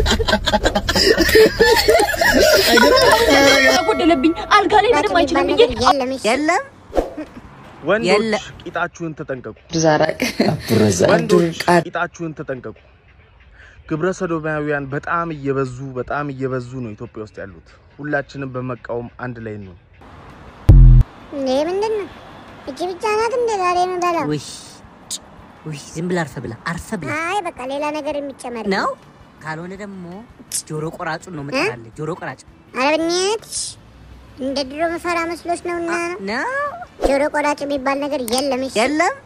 አጎደለብኝ አልጋ ላይ ምንም አይችልም ብዬ የለም ወንዶች ቂጣችሁን ተጠንቀቁ ዛራቅ ወንዶች ቂጣችሁን ተጠንቀቁ ግብረ ሰዶማውያን በጣም እየበዙ ነው ኢትዮጵያ ውስጥ ያሉት ሁላችንም በመቃወም አንድ ላይ ነው ምንድነው እጅ ብቻ ናት እንደ ዛሬ ነው ባላው ውይ ዝም ብላ አርፈ ብላ አይ በቃ ሌላ ነገር የሚጨመር ነው ካልሆነ ደግሞ ጆሮ ቆራጩን ነው መጣለ ጆሮ ቆራጭ አረብኛት እንደ ድሮ መፈራ መስሎሽ ነውና ነው ጆሮ ቆራጭ የሚባል ነገር የለም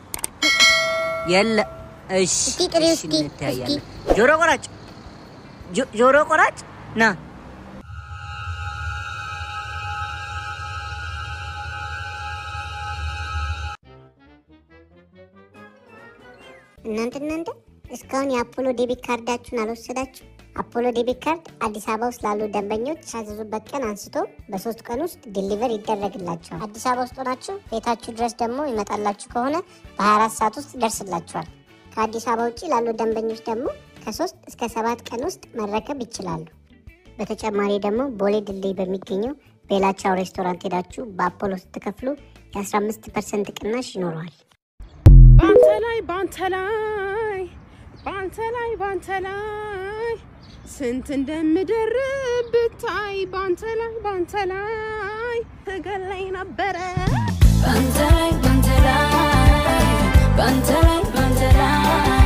እሺ እስቲ ጆሮ ቆራጭ ና እናንተ እስካሁን የአፖሎ ዴቢት ካርዳችሁን አልወሰዳችሁ አፖሎ ዴቢት ካርድ አዲስ አበባ ውስጥ ላሉ ደንበኞች ያዘዙበት ቀን አንስቶ በ3 ቀን ውስጥ ዲሊቨር ይደረግላችኋል አዲስ አበባ ውስጥ ሆናችሁ ቤታችሁ ድረስ ደግሞ ይመጣላችሁ ከሆነ በ24 ሰዓት ውስጥ ይደርስላችኋል ከአዲስ አበባ ውጪ ላሉ ደንበኞች ደግሞ ከ3 እስከ 7 ቀን ውስጥ መረከብ ይችላሉ በተጨማሪ ደግሞ ቦሌ ድልድይ በሚገኘው ቤላቻው ሬስቶራንት ሄዳችሁ በአፖሎ ስትከፍሉ የ15% ቅናሽ ይኖረዋል ባንተ ላይ ስንት እንደምደርብ ብታይ ባንተ ላይ ተገለይ ነበረ ባንተ ላይ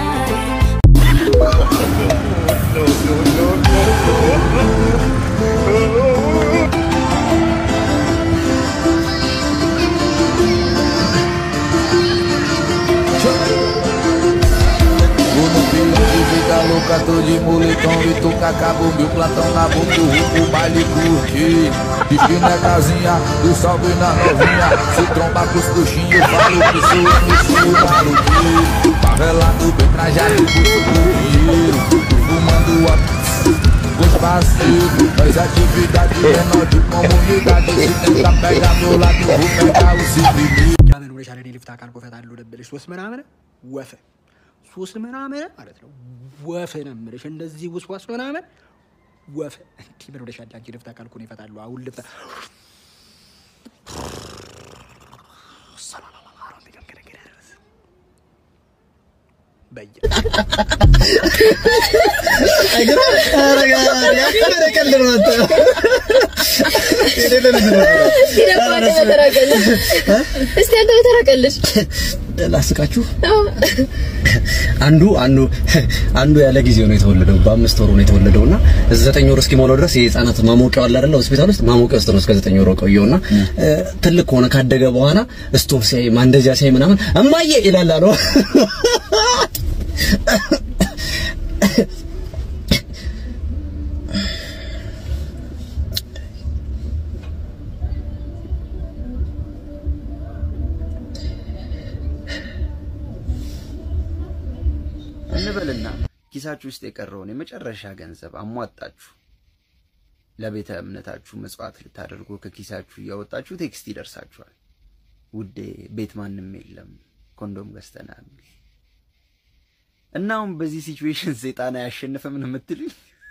louca, tô de moletom e tô com a cabo, meu platão na boca, o rumo, baile curtir. Pipi na casinha, do salve na novinha. Se tromba com os coxinhos, falo que sou MC maluquinho. Favelado bem trajado, curso do dinheiro. Fumando a os parceiros, faz atividade menor de comunidade. Se tenta pegar meu lado, vou pegar o civil. Já não deixar ele ficar com a confetada do debate, suas maravilhas, ufa. ሱስ ምናምን ማለት ነው ወፈነ ምርሽ እንደዚህ ውስዋስ ምናምን ወፈ ቲምር ወደ ሻዳጅ ልፍታ ካልኩ ነው ይፈታሉ አሁን ልፍታ ሰላም አላህ ቢገንገረገረስ በየ አይገራ አረጋ ያከረ ከለለ ወጣ እስቲ አንተ ተራቀልሽ ላስቃችሁ አንዱ ያለ ጊዜው ነው የተወለደው በ5 ወሩ ነው የተወለደውና 9 ወር እስኪሞላው ድረስ የህፃናት ማሞቂያው አለ አይደል ሆስፒታል ውስጥ ማሞቂያው ውስጥ ነው እስከ 9 ወር ቆየውና ትልቅ ሆነ ካደገ በኋላ ስቶፕ ሲያይ ማንደጃ ሲያይ ምናምን እማዬ ይላል አለው እንበልና ኪሳችሁ ውስጥ የቀረውን የመጨረሻ ገንዘብ አሟጣችሁ ለቤተ እምነታችሁ መስዋዕት ልታደርጉ ከኪሳችሁ ያወጣችሁ ቴክስት ይደርሳችኋል ውዴ ቤት ማንንም የለም ኮንዶም ገዝተናል እናም በዚህ ሲቹዌሽን ሰይጣን ያሸነፈ ምን የምትሉኝ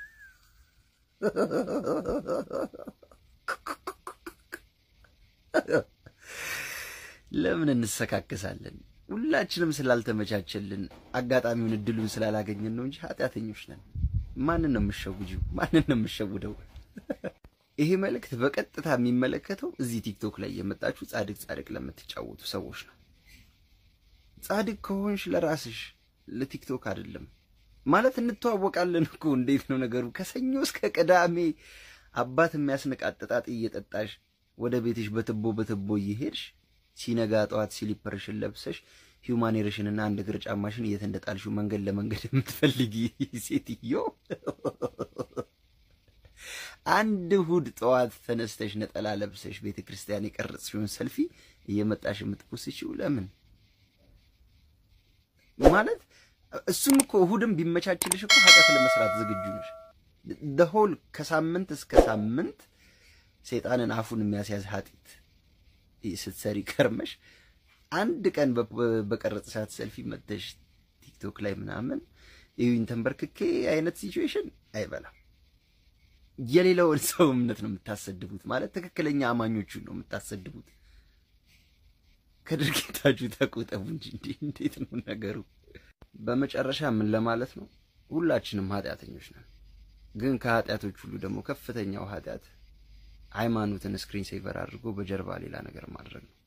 ለምን እንሰካከሳለን ሁላችንም ስላልተመቻቸልን አጋጣሚውን እድሉን ስላላገኘን ነው እንጂ ኃጢያተኞች ነን ማንንም ነው የምሸውደው ይሄ መልእክት በቀጥታ የሚመለከተው እዚህ ቲክቶክ ላይ የመጣችሁ ጻድቅ ለምትጫወቱ ሰዎች ነው ጻድቅ ከሆንሽ ለራስሽ ለቲክቶክ አይደለም ማለት እንተዋወቃለን እኮ እንዴት ነው ነገሩ ከሰኞ እስከ ቅዳሜ አባት የሚያስነቃጥጣጥ እየጠጣሽ ወደ ቤትሽ በትቦ እየሄድሽ ሲነጋ ጧት ሲሊፐርሽን ለብሰሽ ሂዩማኔሬሽንና አንድ እግር ጫማሽን እየተንደጣልሹ መንገድ ለመንገድ የምትፈልጊ ሴትዮ አንድ ሁድ ጧት ተነስተሽ ነጠላ ለብሰሽ ቤተክርስቲያን የቀረጽሽውን ሰልፊ እየመጣሽ የምትፖስቺው ለምን ማለት እሱም እኮ ሁድም ቢመቻችልሽ እኮ ኃጢአት ለመስራት ዝግጁ ነሽ the whole ከሳምንት እስከ ሳምንት ሰይጣንን አፉን የሚያስያዝ ኃጢአት ስትሰሪ ከርመሽ አንድ ቀን በቀረጽሻት ሰልፊ መተሽ ቲክቶክ ላይ ምናምን ይሁን ተንበርክኬ አይነት ሲቹዌሽን አይበላም። የሌላውን ሰው እምነት ነው የምታሰድቡት ማለት ትክክለኛ አማኞቹን ነው የምታሰድቡት። ከድርጊታችሁ ተቆጠቡ እንጂ እንዴት ነው ነገሩ? በመጨረሻ ምን ለማለት ነው? ሁላችንም ኃጢአተኞች ነን። ግን ከኃጢአቶች ሁሉ ደግሞ ከፍተኛው ኃጢአት ሃይማኖትን ስክሪን ሴቨር አድርጎ በጀርባ ሌላ ነገር ማድረግ ነው።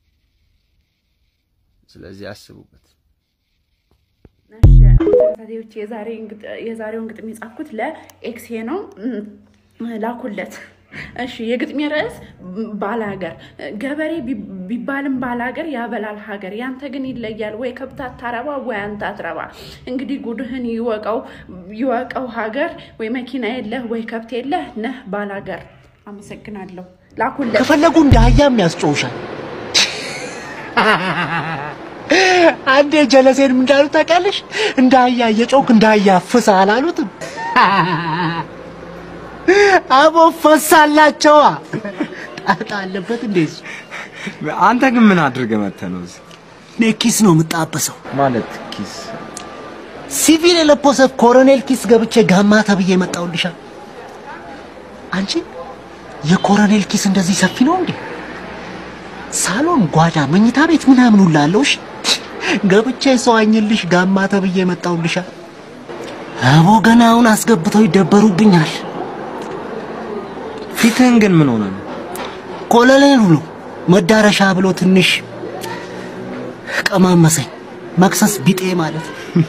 ስለዚህ አስቡበት። እሺ ታዲያዎች የዛሬውን ግጥም የጻፍኩት ለኤክሴ ነው ላኩለት። እሺ የግጥሜ ርዕስ ባላገር ገበሬ ቢባልም ባላገር ያበላል ሀገር ያንተ ግን ይለያል ወይ ከብት አታረባ ወይ አንተ አትረባ እንግዲህ ጉድህን ይወቀው ሀገር ወይ መኪና የለህ ወይ ከብት የለህ ነህ ባላገር። አመሰግናለሁ። ላኩለት። ከፈለጉ እንደ አህያም ያስጮውሻል። አንዴ ጀለሴን ምን እንዳሉ ታውቂያለሽ? እንደ አህያ እየጮክ እንደ አህያ ፍሳ አላሉትም? አቦ ፈሳላቸው ጣጣ አለበት እንደዚህ። አንተ ግን ምን አድርገህ መተህ ነው እዚህ? ኪስ ነው የምጣበሰው። ማለት ኪስ ሲቪል የለበሰ ኮሎኔል ኪስ ገብቼ ጋማ ተብዬ መጣውልሻ። አንቺ የኮሎኔል ኪስ እንደዚህ ሰፊ ነው እንዴ? ሳሎን፣ ጓዳ፣ መኝታ ቤት ምናምን ሁሉ አለውሽ። ገብቼ ሰዋኝልሽ ጋማ ተብዬ መጣውልሻ። አቦ ገናውን አስገብተው ይደበሩብኛል። ፊትህን ግን ምን ሆነ ነው? ኮሎኔል ሁሉ መዳረሻ ብሎ ትንሽ ቀማመሰኝ። መክሰስ ቢጤ ማለት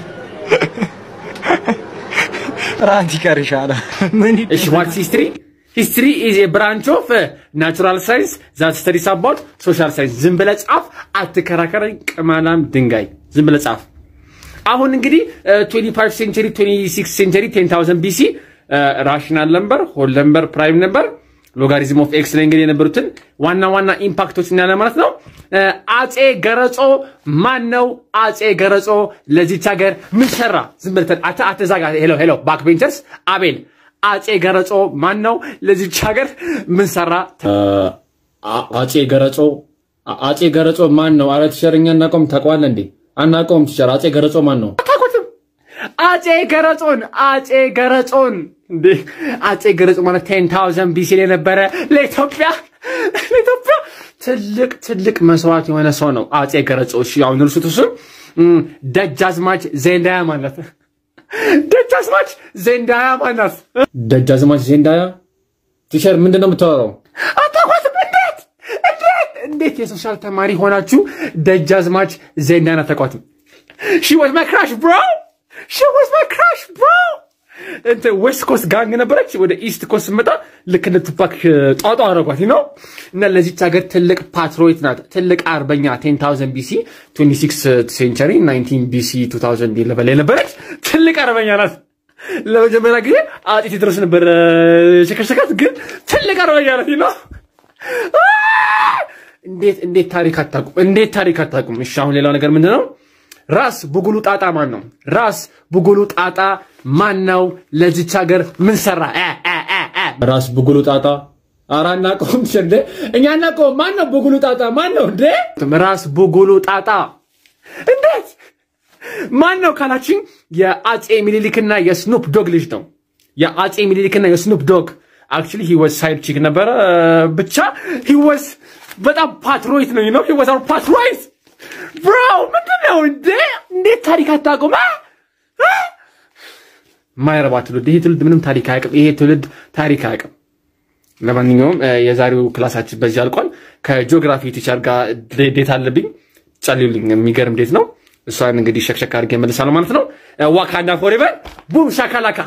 ራንት ይቀርሻል። እሺ what's history? History is a branch of natural science that studies about social science. ዝም ብለህ ጻፍ አትከራከረኝ ቅማላም ድንጋይ ዝም ብለህ ጻፍ። አሁን እንግዲህ 25th century 26th century 10000 BC rational number whole number prime number logarithm of x ላይ እንግዲህ የነበሩትን ዋና ኢምፓክቶች እና ለማለት ነው። አጼ ገረጾ ማን ነው? አጼ ገረጾ ለዚህ ሀገር ምን ሰራ? ዝም ብለህ አትዛጋ። ሄሎ ባክ ቤንቸርስ አቤል አጼ ገረጾ ማን ነው? ለዚህ ሀገር ምን ሰራ? አጼ ገረጾ ማን ነው? አረ ትሸርኛ እናቆም ታውቀዋለህ እንዴ? አናቆም ትሸር። አጼ ገረጾ ማን ነው? አጼ ገረጾን እንዴ አጼ ገረጾ ማለት 10000 BC ላይ ነበረ። ለኢትዮጵያ ትልቅ መስዋዕት የሆነ ሰው ነው አጼ ገረጾ። እሺ አሁን እርሱት እሱ ደጃዝማች ዜንዳያ ማለት ደጃዝማች ዜንዳያ ቲሸር ምንድነው የምታወራው? አታውቁትም? እንዴት የሶሻል ተማሪ ሆናችሁ ደጃዝማች ዜንዳያን አታውቁትም? she was my crush bro እንት ዌስት ኮስት ጋንግ ነበረች። ወደ ኢስት ኮስት መጣ ልክ እንደ ቱፓክ ጧጧ አረጓት ነው። እና ለዚህ ሀገር ትልቅ ፓትሪዮት ናት። ትልቅ አርበኛ 10000 BC 26th century 19 BC 2011 ላይ ነበረች። ትልቅ አርበኛ ናት። ለመጀመሪያ ጊዜ አጤ ቴዎድሮስ ነበር ሸከሸካት፣ ግን ትልቅ አርበኛ ናት ነው። እንዴት ታሪክ አታውቁም? እሺ አሁን ሌላው ነገር ምንድነው? ራስ ቡጉሉ ጣጣ ማን ነው? ራስ ቡጉሉ ጣጣ ማን ነው? ለዚህ ሀገር ምን ሰራ? ራስ ቡጉሉ ጣጣ አራና ቆም ሸደ እኛና ቆም ማን ነው? ቡጉሉ ጣጣ ማን ነው እንዴ? ራስ ቡጉሉ ጣጣ እንዴት ማን ነው ካላችን የአጼ ሚኒሊክና የስኑፕ ዶግ ልጅ ነው። የአጼ ሚኒሊክና የስኑፕ ዶግ actually he was side chick ነበር። ብቻ he was በጣም ፓትሪዮት ነው he was our patriot bro ምንድነው እንዴት ታሪክ አታውቁም? ማይረባ ትውልድ። ይሄ ትውልድ ምንም ታሪክ አያውቅም። ይሄ ትውልድ ታሪክ አያውቅም። ለማንኛውም የዛሬው ክላሳችን በዚህ አልቋል። ከጂኦግራፊ ቲቸር ጋር ዴት አለብኝ። ጸልዩልኝ። የሚገርም ዴት ነው። እሷን እንግዲህ ሸክሸክ አድርጌ መልሳለሁ ማለት ነው። ዋካንዳ ፎሬቨር ቡም ሻካላካ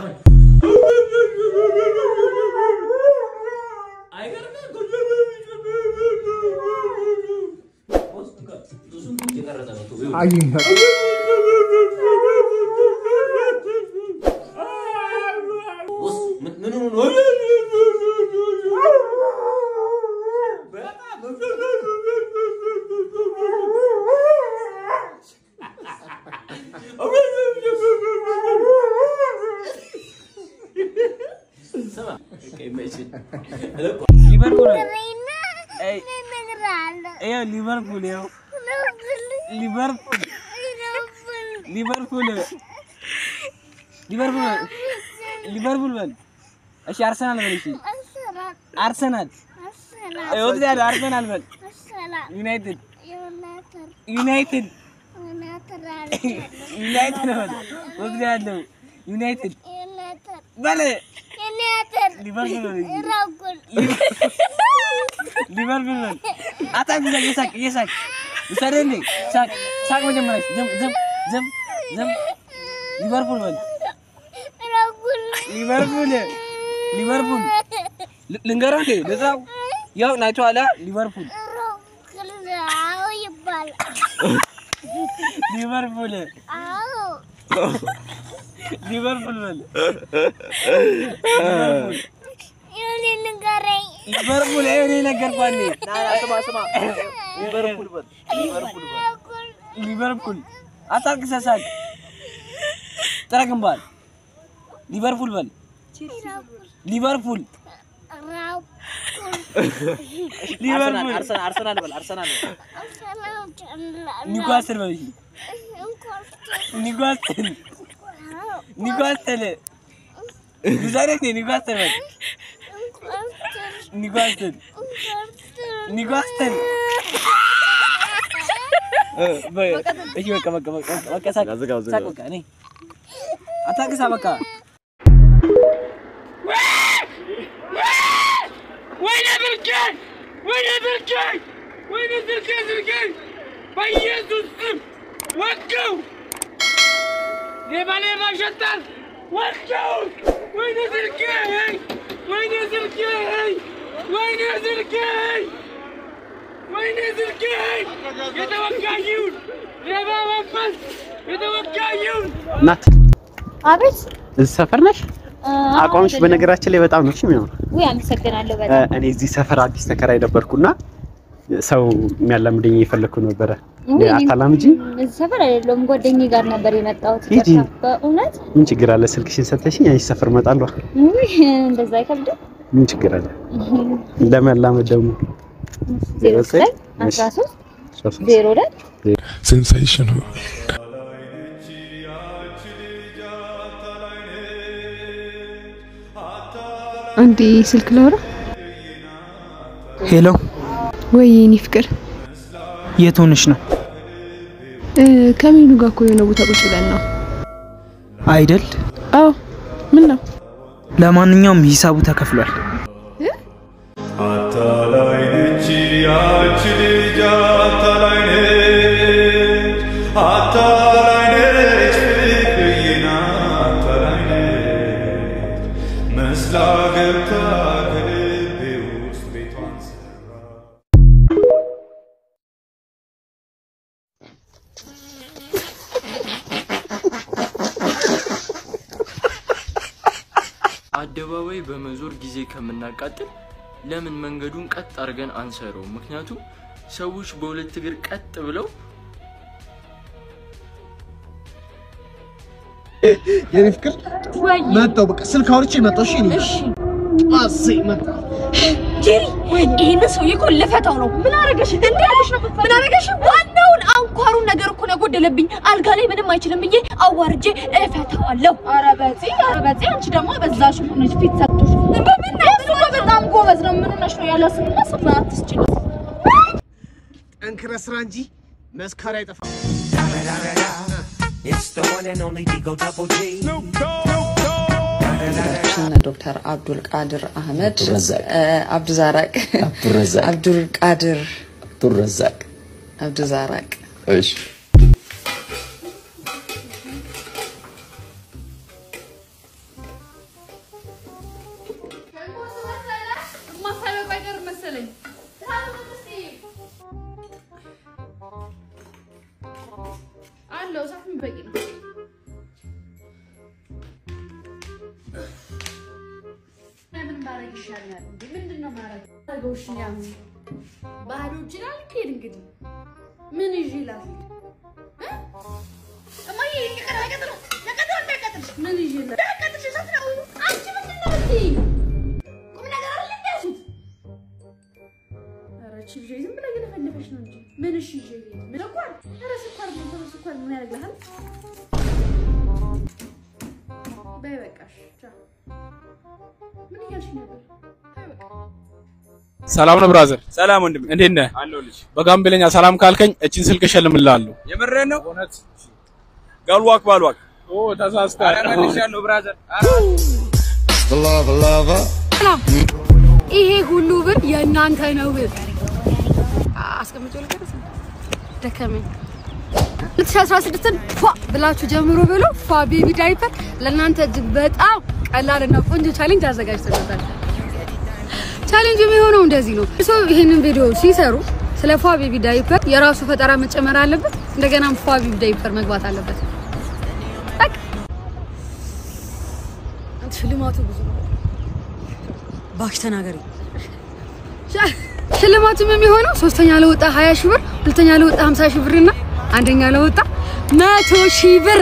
Liverpool ሊቨርፑል በል እሺ አርሰናል በል እሺ አርሰናል ወግዛለሁ አርሰናል በል ዩናይትድ በል ወግዛለሁ ዩናይትድ በል ሊቨርፑል በል አታክ ይሳቅ ይሰደልኝ ሳቅ መጀመሪያ ዘም ሊቨርፑል በል ሊቨርፑል ልንገረው እንዴ ለዛው ያው ናቸው አላ ሊቨርፑል በል ሊቨርፑል እኔ ነገርኳት ና ስማ ሊቨርፑል አታልቅሰሳቅ ተረግምባል ሊቨርፑል በል ሊቨርፑል አርሰናል በል አርሰናል ኒውካስል በል ኒውካስል ዛሬት ኒውካስል በል ኒውካስል እሺ በቃ ሳቅ በቃ እኔ አታቅሳ በቃ ወይኔ ዝርጌ በኢየሱስ ስም ወጋው ሌባ ሸጣል ወጋው ወይኔ ዝርጌ የተወጋዩን ሌባ መንፈስ የተወጋዩን ናት አቤት እዚህ ሰፈር ነሽ አቋምሽ በነገራችን ላይ በጣም ነው እሺ የሚሆነው ወይ አመሰግናለሁ በጣም እኔ እዚህ ሰፈር አዲስ ተከራይ ነበርኩና ሰው የሚያላምደኝ እየፈለኩ ነበረ አታላምጂ እዚህ ሰፈር አይደለም ጓደኛዬ ጋር ነበር የመጣሁት በእውነት ምን ችግር አለ ስልክሽን ሰጥተሽኝ አንቺ ሰፈር መጣለሁ እንደዛ አይከብድም ምን ችግር አለ ለመላመድ ደግሞ 13 sensational አንዴ ስልክ ላውራ ሄሎ ወይ የኔ ፍቅር የት ሆነሽ ነው ከሚሉ ጋር እኮ የሆነ ቦታ ቁጭ ብለን ነው አይደል አዎ ምን ነው ለማንኛውም ሂሳቡ ተከፍሏል አታላይ ነች ያች ልጅ አታላይ ነች ፍቅርዬና አታላይ ነች መስላ ገብታ ከልቤ ውስጥ ቤቷን ሰራ አደባባይ በመዞር ጊዜ ከምናቃጥል ለምን መንገዱን ቀጥ አድርገን አንሰረው ምክንያቱም ሰዎች በሁለት እግር ቀጥ ብለው የኔ ፍቅር መጣው በቃ ስልክ አውርቼ መጣው እሺ አሰይ መጣ ጄሪ ይሄን ሰው ይቆልፈታው ነው ምን አረጋሽ እንዴ ያለሽ ነው ምን አረጋሽ ዋናውን አንኳሩን ነገር እኮ ነው ጎደለብኝ አልጋ ላይ ምንም አይችልም ብዬ አዋርጄ እፈታዋለሁ ኧረ በዚህ አንቺ ደግሞ በዛሽ ሆነሽ ፊት ሰጥቶሽ በምን ነው በጣም ጎበዝ ነው ምን ሆነሽ ነው ያላስም ማሰማት ትችል ጠንክረ ስራ እንጂ መስካሪ አይጠፋ It's the one and only Digo Double G. ዶክተር አብዱል ቃድር አህመድ አብዱዛራቅ አብዱል ቃድር አብዱዛራቅ እሺ አለው ሳፍም በቂ ነው ምን ባረግ ይሻላል እንዴ ምንድነው ማረግ አረጋውሽ ያም ባዶ ይችላል ከሄድ እንግዲህ ምን ይላል እማዬ ይቀራቀጥሩ ምን ይላል ተቀጥሽ ሳትነው አንቺ ምንድነው እንዴ ቁም ነገር አለ እንደሱት አራቺ ልጅ ዝም ብላ እየለፈለፈሽ ነው እንጂ ምን እሺ ይዤ ምን እኮ ኧረ ስኳር ምን ያደርግልሃል ምን እያልሽ ነበር? ሰላም ነው ብራዘር። ሰላም ወንድም እንዴት ነህ? አለሁልሽ። በጋምቤለኛ ሰላም ካልከኝ እቺን ስልክ እሸልምልሃለሁ። የምሬን ነው? እውነት ጋልዋክ ባልዋክ ተሳስተሃል። አረጋግሻለሁ ብራዘር። ሰላም ይሄ ሁሉ ብር የእናንተ ነው። አስቀምጬው ልቀርስ ደከመኝ። 2016ን ፏ ብላችሁ ጀምሮ ብሎ ፏ ቤቢ ዳይፐር ለእናንተ እጅግ በጣም ቀላልና ቆንጆ ቻሌንጅ አዘጋጅተናል። ቻሌንጅ የሚሆነው እንደዚህ ነው። ይሄንን ቪዲዮ ሲሰሩ ስለ ፏ ቤቢ ዳይፐር የራሱ ፈጠራ መጨመር አለበት። እንደገናም ፏ ቤቢ ዳይፐር መግባት አለበት። ሽልማቱ ብዙ ነው። ባክሽ ተናገሪ። ሽልማቱም የሚሆነው ሶስተኛ ለወጣ 20 ሺህ ብር፣ ሁለተኛ ለወጣ 50 ሺህ ብርና አንደኛ ለወጣ 100 ሺህ ብር።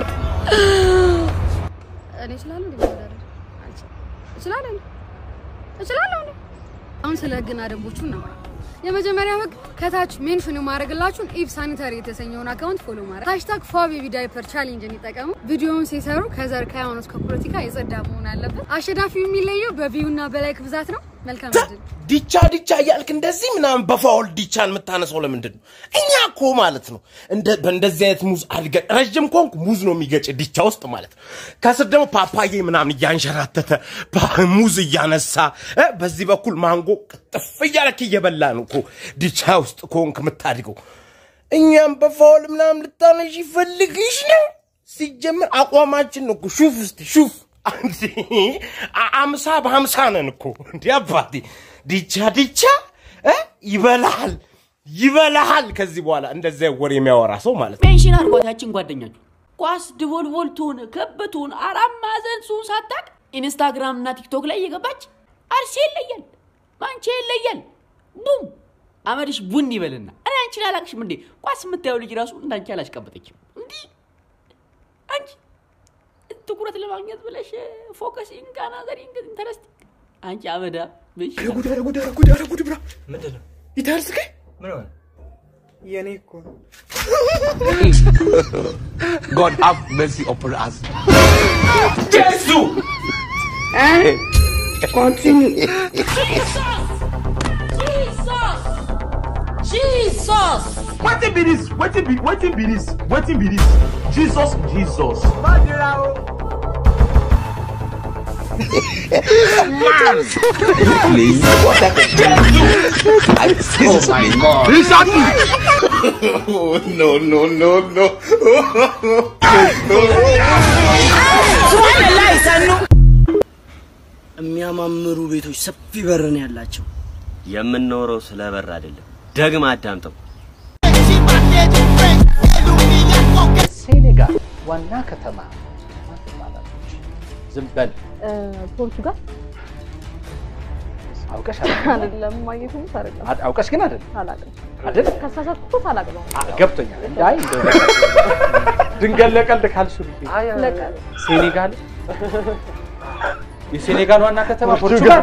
እኔ እችላለሁ። አሁን ስለ ህግና ደንቦቹ ነው። የመጀመሪያው ህግ ከታች ሜንሽን ማድረግላችሁን ኢፍ ሳኒታሪ የተሰኘውን አካውንት ፎሎ ማድረግ #ፏቤቢዳይፐር ቻሌንጅን ይጠቀሙ። ቪዲዮውን ሲሰሩ ከዘር ከሃይማኖት ከፖለቲካ የጸዳ መሆን አለበት። አሸናፊው የሚለየው በቪውና በላይክ ብዛት ነው። መልካም እድል። ዲቻ እያልክ እንደዚህ ምናምን በፋውል ዲቻን የምታነሳው ለምንድን ነው? እኛ እኮ ማለት ነው በእንደዚህ አይነት ሙዝ አድገን ረጅም ኮንክ ሙዝ ነው የሚገጭ ዲቻ ውስጥ ማለት ነው። ከስር ደግሞ ፓፓዬ ምናምን እያንሸራተተ ሙዝ እያነሳ በዚህ በኩል ማንጎ ቅጥፍ እያለክ እየበላ ነው እኮ ዲቻ ውስጥ ኮንክ የምታድገው። እኛም በፋውል ምናምን ልታነሽ ይፈልግሽ ነው። ሲጀምር አቋማችን ነው እኮ ሹፍ አንዴ 50 በ50 ነን እኮ እንዴ አባቴ። ዲቻ ይበላል ከዚህ በኋላ እንደዛ ወሬ የሚያወራ ሰው ማለት ነው። ሜንሽን አርጓታችን ጓደኛችሁ ኳስ ድቦልቦልቱን ከበቱን አራም ማዘን ሱን ሳታቅ ኢንስታግራም እና ቲክቶክ ላይ እየገባች አርሲ ይለያል ማንቼ ይለያል ቡም አመድሽ ቡን ይበልና እኔ አንቺን አላቅሽም እንዴ? ኳስ የምታየው ልጅ ራሱ እንዳንቺ አላሽቀበጠችም እንዴ? አንቺ ትኩረት ለማግኘት ብለሽ ፎከሲንግ አናዘሪንግ ኢንተረስት አንቺ አመዳ ጉድ ብራ ምንድነው ይታልስከ ምን ነው የኔ እኮ God have mercy upon us. Jesus! Continue. Jesus! What be this? Jesus. Man! Please. What oh my God. Oh, no. የሚያማምሩ ቤቶች ሰፊ በር ነው ያላቸው። የምንኖረው ስለ በር አይደለም። ደግማ አዳምጠው። ሴኔጋል ዋና ከተማ ዝም በል ፖርቱጋል አውቀሽ አይደለም ማየቱን ታረጋ አውቀሽ ግን አይደለም አይደል ከሳሳትኩ ታላቅለው ገብቶኛል እንዳይ እንደው ድንገት ለቀልድ ካልሽሩ ሴኔጋል የሴኔጋል ዋና ከተማ ፖርቱጋል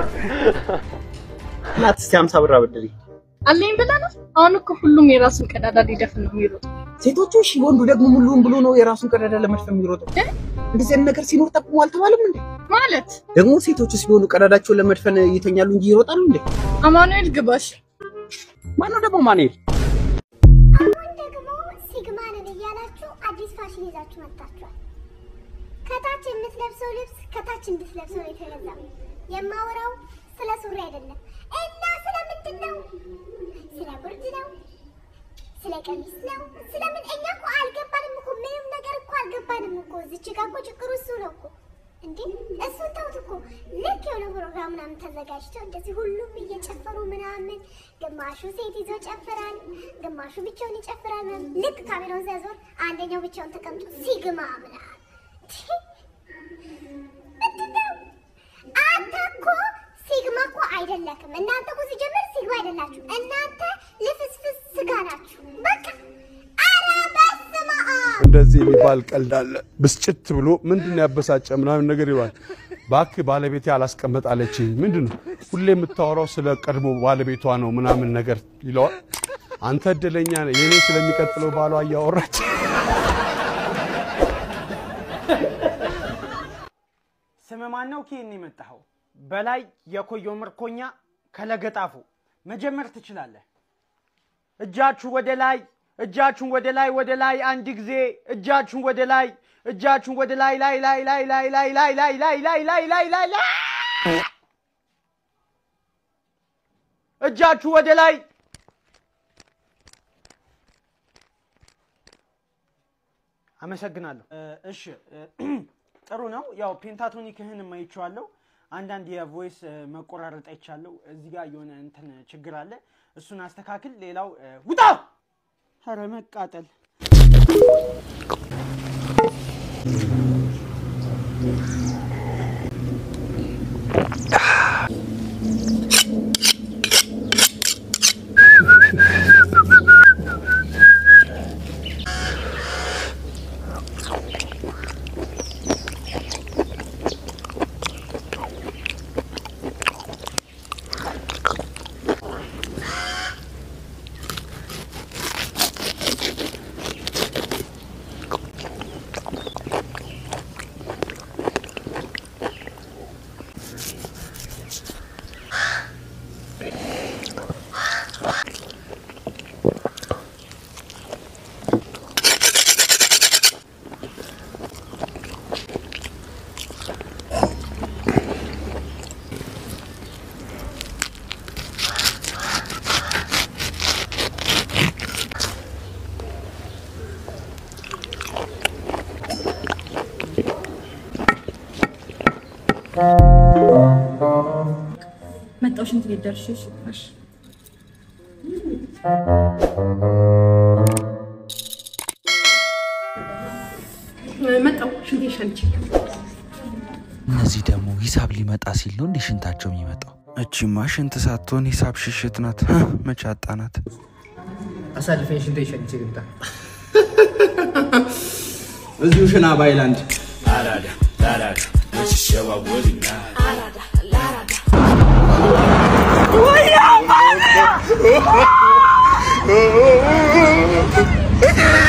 ናት 50 ብር አበድሪ አለኝ ብለና አሁን እኮ ሁሉም የራሱን ቀዳዳ ሊደፍን ነው የሚሮጥ ሴቶቹ እሺ ወንዱ ደግሞ ሙሉውን ብሎ ነው የራሱን ቀዳዳ ለመድፈን የሚሮጠው እንደዚህ ነገር ሲኖር ጠቁሞ አልተባለም እንዴ ማለት ደግሞ ሴቶቹ ሲሆኑ ቀዳዳቸውን ለመድፈን ይተኛሉ እንጂ ይሮጣሉ እንዴ አማኑኤል ግባሽ ማነው ደግሞ ማኑኤል አሁን ደግሞ ሲግማንን እያላችሁ አዲስ ፋሽን ይዛችሁ መጣችኋል ከታች የምትለብሰው ልብስ ከታች እንድትለብሰው ነው የተገዛው የማወራው ስለ ሱሪ አይደለም እና ስለምንድን ነው ስለ ጉርድ ነው ስለ ቀሚስ ነው ስለምን እኛ እኮ አልገባንም እኮ ምንም ነገር እኮ አልገባንም እኮ እዚች ጋር እኮ ችግሩ እሱ ነው እኮ እንዴ እሱን ተውት እኮ ልክ የሆነ ፕሮግራም ምናምን ተዘጋጅቶ እንደዚህ ሁሉም እየጨፈሩ ምናምን ግማሹ ሴት ይዞ ጨፍራል ግማሹ ብቻውን ይጨፍራል ልክ ካሜራውን ሲያዞር አንደኛው ብቻውን ተቀምጦ ሲግማ ምናምን አንተ እኮ ሲግማ እኮ አይደለክም እናንተ እኮ ሲጀምር ሲግማ አይደላችሁ እናንተ ልፍስፍስ ስጋ ናችሁ በቃ አረ በስመ አብ እንደዚህ የሚባል ቀልድ አለ ብስጭት ብሎ ምንድነው ያበሳጨ ምናምን ነገር ይሏል ባክ ባለቤቴ አላስቀመጣለች ምንድነው ሁሌ የምታወራው ስለ ቀድሞ ባለቤቷ ነው ምናምን ነገር ይሏል አንተ እድለኛ ነህ የኔ ስለሚቀጥለው ባሏ ያወራች ስማ ማን ነው ከኔ መጣው በላይ የኮዮ ምርኮኛ ከለገጣፉ መጀመር ትችላለህ እጃችሁ ወደ ላይ ወደ ላይ አንድ ጊዜ እጃችሁ ወደ ላይ ላይ እጃችሁ ወደ ላይ አመሰግናለሁ እሺ ጥሩ ነው ያው ፔንታቶኒክህን ማይቻለው አንዳንድ የቮይስ መቆራረጥ አይቻለው እዚህ ጋር የሆነ እንትን ችግር አለ እሱን አስተካክል ሌላው ውጣ ኧረ መቃጠል መጣው ሽንት ቤት ደርሽሽ እሺ መጣው ሽንት ይሻልች እነዚህ ደግሞ ሂሳብ ሊመጣ ሲል ነው እንዴ ሽንታቸው የሚመጣው እቺማ ሽንት ሳትሆን ሂሳብ ሽሽት ናት መቻጣናት አሳልፈኝ ሽንት ይሻልች ግብታ እዚሁ ሽና ባይላንድ አራዳ ወሽሸዋ ወልና አራዳ ወያ ማሪያ